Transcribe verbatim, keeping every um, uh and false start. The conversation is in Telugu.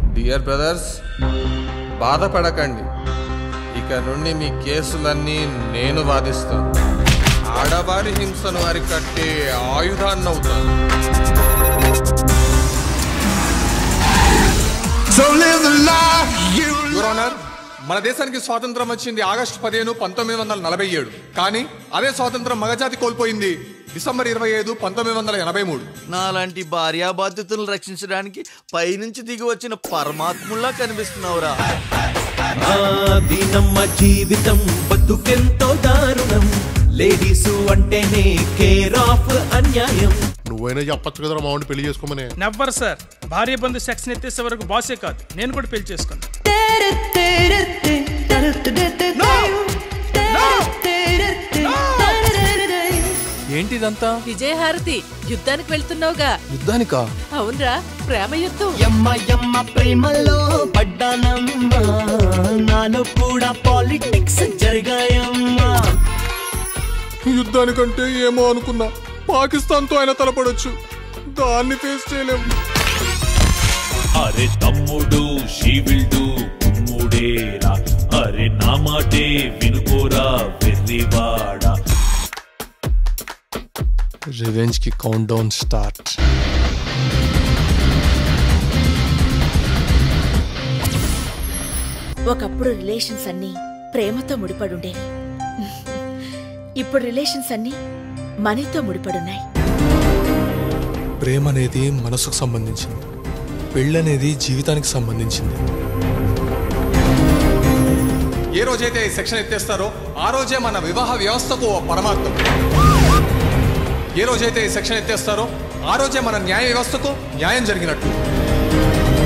డియర్ బ్రదర్స్, బాధపడకండి. ఇక నుండి మీ కేసులన్నీ నేను వాదిస్తాను. ఆడవారి హింసను అరికట్టే ఆయుధాన్నవుతాను. యువర్ ఆనర్, మన దేశానికి స్వాతంత్రం వచ్చింది ఆగస్టు పదిహేను పంతొమ్మిది వందల నలభై ఏడు. కానీ అదే స్వాతంత్రం మగజాతి కోల్పోయింది డిసెంబర్ ఇరవై ఐదు పంతొమ్మిది వందల ఎనభై మూడు. నాలాంటి భార్యా బాధ్యతలను రక్షించడానికి పైనుంచి దిగి వచ్చిన పరమాత్ముల్లా కనిపిస్తున్నావురా. దీనమ్మ జీవితం బతుకెంతో దారుణం, లేడీసు అంటేనే కేర్ ఆఫ్ అన్యాయం. నువ్వైనా చెప్పచ్చు కదరా మావాడిని పెళ్లి చేసుకోమని. నెవ్వర్ సార్, భార్య బంధు సెక్షన్ ఎత్తేసే వరకు బాసే కాదు, నేను కూడా పెళ్లి చేసుకున్నాను. ఏంటిదంతా? విజయహారతి, యుద్ధానికి వెళ్తున్నావుగా? యుద్ధానికా? అవునరా, ప్రేమ యుద్ధం. యమ్మ యమ్మ ప్రేమలో పడ్డానమ్మా, నాలో కూడా పాలిటిక్స్ జరిగాయమ్మా. యుద్ధానికంటే ఏమో అనుకున్నా, పాకిస్తాన్ తో ఆయన తలపడొచ్చు, దాన్ని ఫేస్ చేయలేము. అరే తమ్ముడు షీవిల్డు కుమ్ముడేరా, అరే నా మాటే వినుకోరా వెర్రివాడా. రివెంజ్ కి కౌంట్ డౌన్ స్టార్ట్. ఒకప్పుడు రిలేషన్స్ అన్నీ ప్రేమతో ముడిపడుండేవి. ఇప్పుడు రిలేషన్స్ అన్నీ మనీతో ముడిపడున్నాయి. ప్రేమ అనేది మనసుకు సంబంధించింది, పెళ్ళనేది జీవితానికి సంబంధించింది. ఏ రోజైతే ఈ సెక్షన్ ఎత్తేస్తారో ఆ రోజే మన వివాహ వ్యవస్థకు పరమార్థం. ఏ రోజైతే ఈ సెక్షన్ ఎత్తేస్తారో ఆ రోజే మన న్యాయ వ్యవస్థకు న్యాయం జరిగినట్టు.